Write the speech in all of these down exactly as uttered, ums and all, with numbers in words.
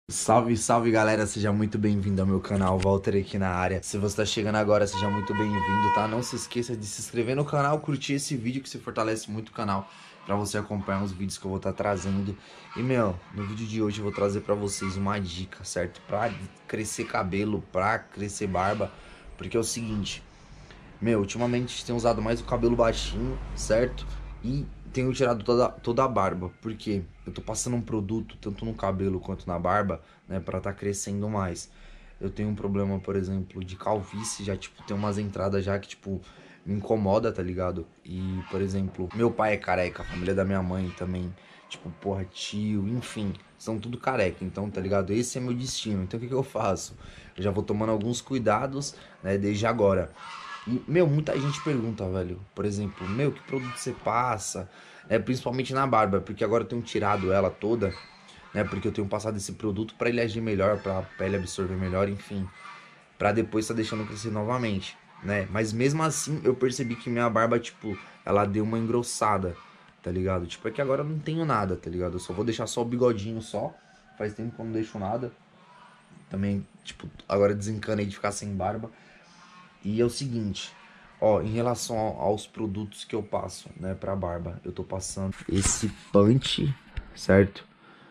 Salve, salve galera, seja muito bem-vindo ao meu canal, Walter aqui na área. Se você tá chegando agora, seja muito bem-vindo, tá? Não se esqueça de se inscrever no canal, curtir esse vídeo que se fortalece muito o canal pra você acompanhar os vídeos que eu vou estar trazendo. E, meu, no vídeo de hoje eu vou trazer pra vocês uma dica, certo? Pra crescer cabelo, pra crescer barba, porque é o seguinte, meu, ultimamente tem usado mais o cabelo baixinho, certo? E tenho tirado toda, toda a barba, porque eu tô passando um produto, tanto no cabelo quanto na barba, né, pra tá crescendo mais. Eu tenho um problema, por exemplo, de calvície, já, tipo, tem umas entradas já que, tipo, me incomoda, tá ligado? E, por exemplo, meu pai é careca, a família da minha mãe também, tipo, porra, tio, enfim, são tudo careca, então, tá ligado? Esse é meu destino, então o que que eu faço? Eu já vou tomando alguns cuidados, né, desde agora. E, meu, muita gente pergunta, velho, por exemplo, meu, que produto você passa? É, principalmente na barba, porque agora eu tenho tirado ela toda, né? Porque eu tenho passado esse produto pra ele agir melhor, pra pele absorver melhor, enfim. Pra depois tá deixando crescer novamente, né? Mas mesmo assim, eu percebi que minha barba, tipo, ela deu uma engrossada, tá ligado? Tipo, é que agora eu não tenho nada, tá ligado? Eu só vou deixar só o bigodinho só. Faz tempo que eu não deixo nada. Também, tipo, agora desencanei de ficar sem barba. E é o seguinte, ó, em relação aos produtos que eu passo, né, pra barba, eu tô passando esse Punch, certo?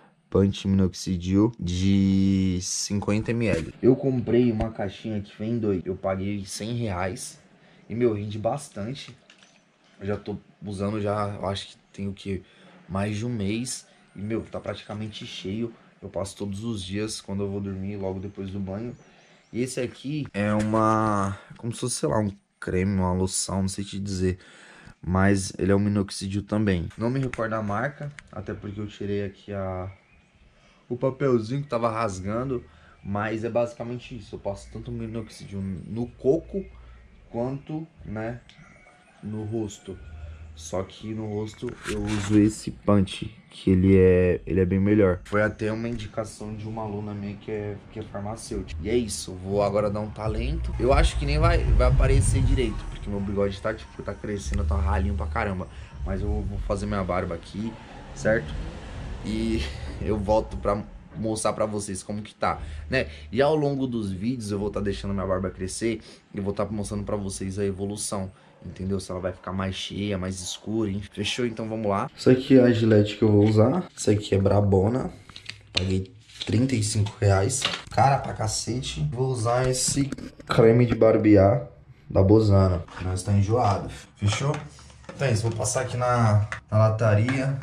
Punch Minoxidil de cinquenta mililitros. Eu comprei uma caixinha que vem dois, eu paguei cem reais e, meu, rende bastante. Eu já tô usando já, eu acho que tem o que, mais de um mês e, meu, tá praticamente cheio. Eu passo todos os dias quando eu vou dormir, logo depois do banho. E esse aqui é uma, como se fosse, sei lá, um creme, uma loção, não sei te dizer. Mas ele é um minoxidil também. Não me recordo a marca, até porque eu tirei aqui a, o papelzinho que tava rasgando. Mas é basicamente isso, eu passo tanto minoxidil no coco quanto, né, no rosto. Só que no rosto eu uso esse Punch, que ele é, ele é bem melhor. Foi até uma indicação de uma aluna minha que é, que é farmacêutica. E é isso, vou agora dar um talento. Eu acho que nem vai, vai aparecer direito, porque meu bigode tá, tipo, tá crescendo, tá ralinho pra caramba. Mas eu vou fazer minha barba aqui, certo? E eu volto pra mostrar pra vocês como que tá, né? E ao longo dos vídeos eu vou estar tá deixando minha barba crescer e vou estar tá mostrando pra vocês a evolução. Entendeu? Se ela vai ficar mais cheia, mais escura, hein? Fechou? Então vamos lá. Isso aqui é a Gillette que eu vou usar. Isso aqui é Brabona. Paguei trinta e cinco reais. Cara pra cacete. Vou usar esse creme de barbear da Bozano. Nós tá enjoado. Fechou? Então é isso. Vou passar aqui na, na lataria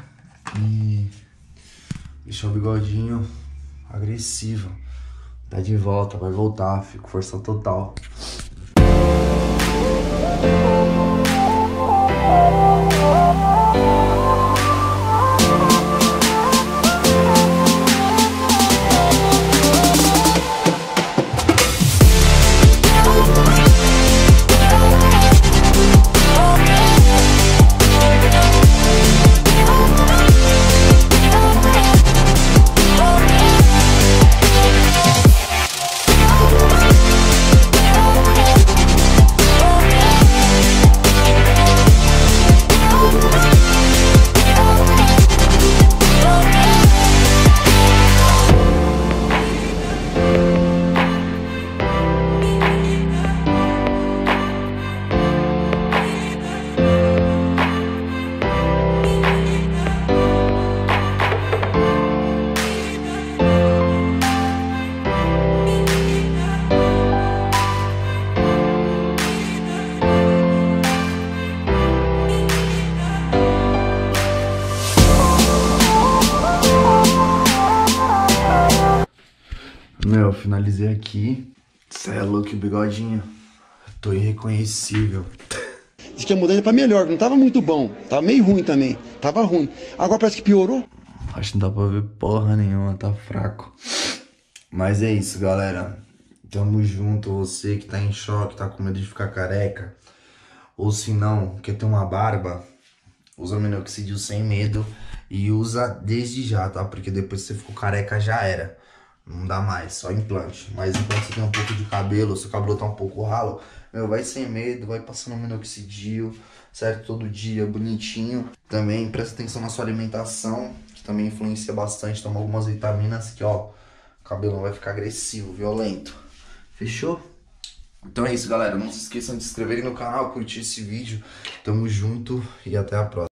e deixar o bigodinho agressivo. Tá de volta, vai voltar. Fico força total. Meu, finalizei aqui. Cê é louco, bigodinho. Tô irreconhecível. Diz que a mudança pra melhor, não tava muito bom. Tava meio ruim também. Tava ruim. Agora parece que piorou. Acho que não dá pra ver porra nenhuma, tá fraco. Mas é isso, galera. Tamo junto. Você que tá em choque, tá com medo de ficar careca. Ou se não, quer ter uma barba, usa minoxidil sem medo. E usa desde já, tá? Porque depois que você ficou careca já era. Não dá mais, só implante. Mas enquanto você tem um pouco de cabelo, seu cabelo tá um pouco ralo, meu, vai sem medo, vai passando minoxidil, certo? Todo dia, bonitinho. Também presta atenção na sua alimentação, que também influencia bastante. Toma algumas vitaminas que, ó, O cabelão vai ficar agressivo, violento. Fechou? Então é isso, galera. Não se esqueçam de se inscreverem no canal, curtir esse vídeo. Tamo junto e até a próxima.